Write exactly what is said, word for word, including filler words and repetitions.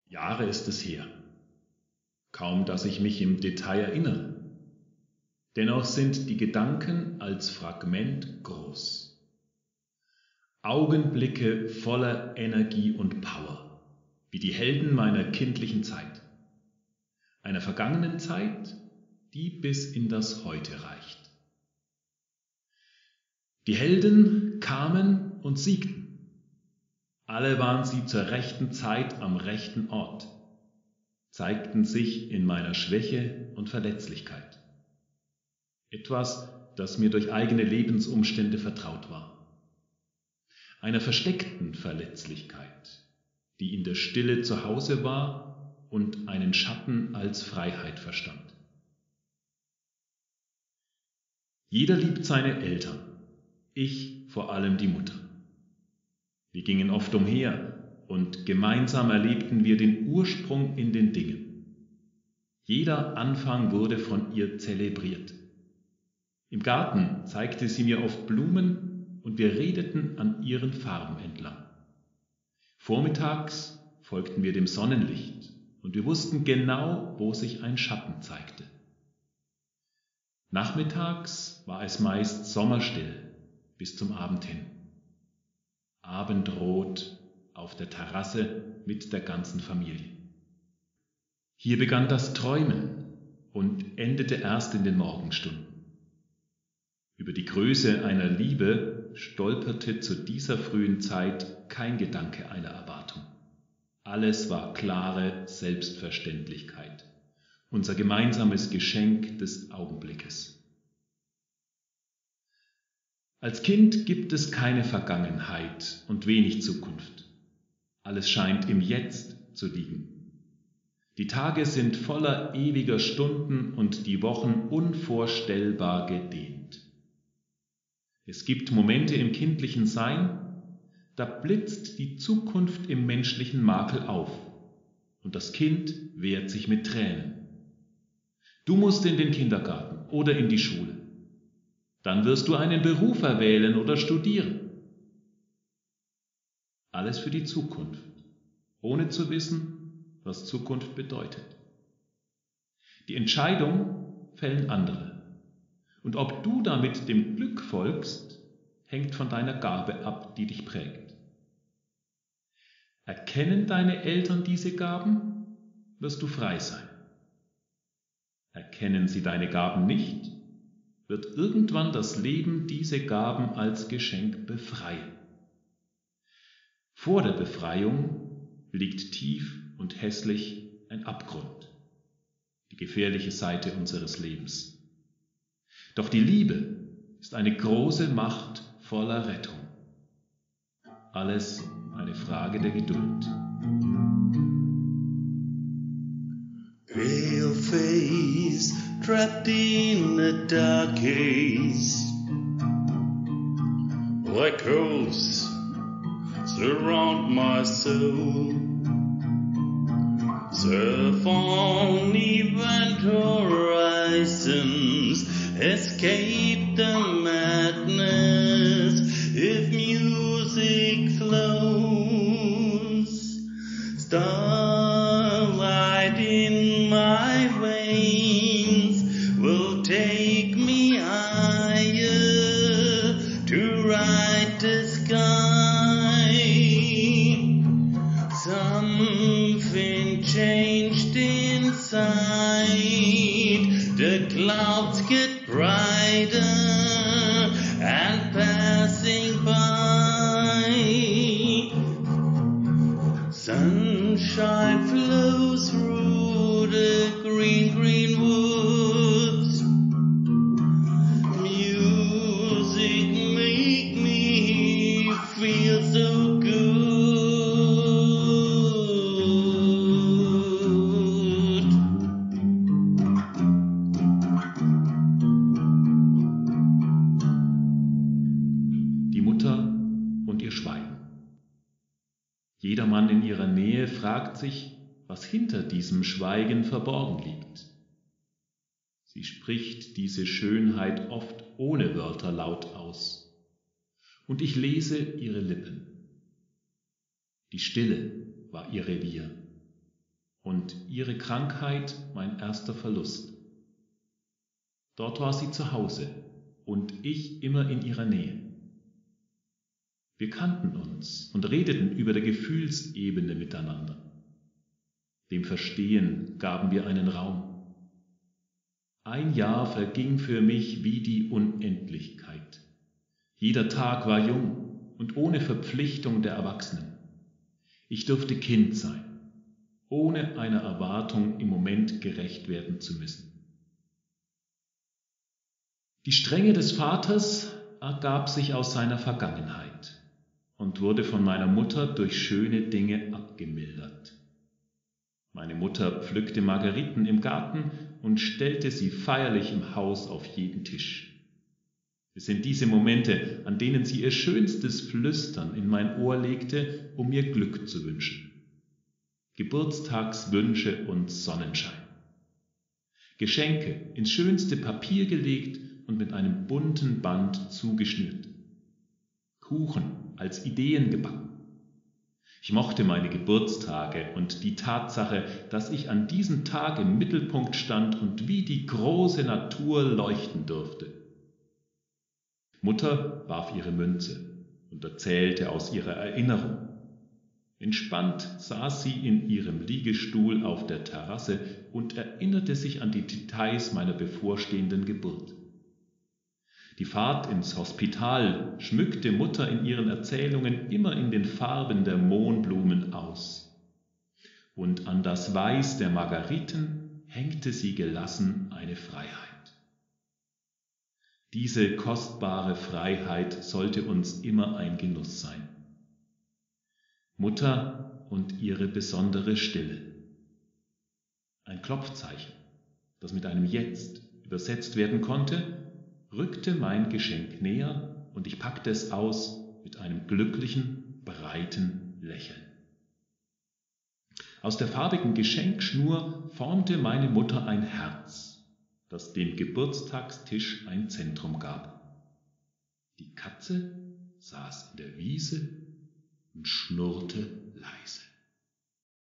Jahre ist es her, kaum dass ich mich im Detail erinnere. Dennoch sind die Gedanken als Fragment groß. Augenblicke voller Energie und Power, wie die Helden meiner kindlichen Zeit. Einer vergangenen Zeit, die bis in das Heute reicht. Die Helden kamen und siegten. Alle waren sie zur rechten Zeit am rechten Ort, zeigten sich in meiner Schwäche und Verletzlichkeit. Etwas, das mir durch eigene Lebensumstände vertraut war. Einer versteckten Verletzlichkeit, die in der Stille zu Hause war und einen Schatten als Freiheit verstand. Jeder liebt seine Eltern, ich vor allem die Mutter. Wir gingen oft umher und gemeinsam erlebten wir den Ursprung in den Dingen. Jeder Anfang wurde von ihr zelebriert. Im Garten zeigte sie mir oft Blumen und wir redeten an ihren Farben entlang. Vormittags folgten wir dem Sonnenlicht und wir wussten genau, wo sich ein Schatten zeigte. Nachmittags war es meist sommerstill bis zum Abend hin. Abendrot auf der Terrasse mit der ganzen Familie. Hier begann das Träumen und endete erst in den Morgenstunden. Über die Größe einer Liebe stolperte zu dieser frühen Zeit kein Gedanke einer Erwartung. Alles war klare Selbstverständlichkeit, unser gemeinsames Geschenk des Augenblickes. Als Kind gibt es keine Vergangenheit und wenig Zukunft. Alles scheint im Jetzt zu liegen. Die Tage sind voller ewiger Stunden und die Wochen unvorstellbar gedehnt. Es gibt Momente im kindlichen Sein, da blitzt die Zukunft im menschlichen Makel auf und das Kind wehrt sich mit Tränen. Du musst in den Kindergarten oder in die Schule. Dann wirst du einen Beruf erwählen oder studieren. Alles für die Zukunft, ohne zu wissen, was Zukunft bedeutet. Die Entscheidung fällen andere. Und ob du damit dem Glück folgst, hängt von deiner Gabe ab, die dich prägt. Erkennen deine Eltern diese Gaben, wirst du frei sein. Erkennen sie deine Gaben nicht, wird irgendwann das Leben diese Gaben als Geschenk befreien. Vor der Befreiung liegt tief und hässlich ein Abgrund, die gefährliche Seite unseres Lebens. Doch die Liebe ist eine große Macht voller Rettung. Alles eine Frage der Geduld. Pale face trapped in a dark haze, like ghosts surround my soul. Surf on event horizons, escape the madness if music flows. Starlight in my veins will take me higher to ride the sky. Something changed inside. The clouds get brighter and passing by. Sunshine flows through the green, green woods. Music make me feel so good. Die Mutter und ihr Schweigen. Jedermann in ihrer Nähe fragt sich, was hinter diesem Schweigen verborgen liegt. Sie spricht diese Schönheit oft ohne Wörter laut aus. Und ich lese ihre Lippen. Die Stille war ihr Revier. und ihre Krankheit mein erster Verlust. Dort war sie zu Hause und ich immer in ihrer Nähe. Wir kannten uns und redeten über der Gefühlsebene miteinander. Dem Verstehen gaben wir einen Raum. Ein Jahr verging für mich wie die Unendlichkeit. Jeder Tag war jung und ohne Verpflichtung der Erwachsenen. Ich durfte Kind sein, ohne einer Erwartung im Moment gerecht werden zu müssen. Die Strenge des Vaters ergab sich aus seiner Vergangenheit und wurde von meiner Mutter durch schöne Dinge abgemildert. Meine Mutter pflückte Margeriten im Garten und stellte sie feierlich im Haus auf jeden Tisch. Es sind diese Momente, an denen sie ihr schönstes Flüstern in mein Ohr legte, um mir Glück zu wünschen. Geburtstagswünsche und Sonnenschein. Geschenke ins schönste Papier gelegt und mit einem bunten Band zugeschnürt. Kuchen als Ideen gebacken. Ich mochte meine Geburtstage und die Tatsache, dass ich an diesem Tag im Mittelpunkt stand und wie die große Natur leuchten durfte. Mutter warf ihre Münze und erzählte aus ihrer Erinnerung. Entspannt saß sie in ihrem Liegestuhl auf der Terrasse und erinnerte sich an die Details meiner bevorstehenden Geburt. Die Fahrt ins Hospital schmückte Mutter in ihren Erzählungen immer in den Farben der Mohnblumen aus. Und an das Weiß der Margariten hängte sie gelassen eine Freiheit. Diese kostbare Freiheit sollte uns immer ein Genuss sein. Mutter und ihre besondere Stille. Ein Klopfzeichen, das mit einem Jetzt übersetzt werden konnte, rückte mein Geschenk näher und ich packte es aus mit einem glücklichen, breiten Lächeln. Aus der farbigen Geschenkschnur formte meine Mutter ein Herz, das dem Geburtstagstisch ein Zentrum gab. Die Katze saß in der Wiese und schnurrte leise.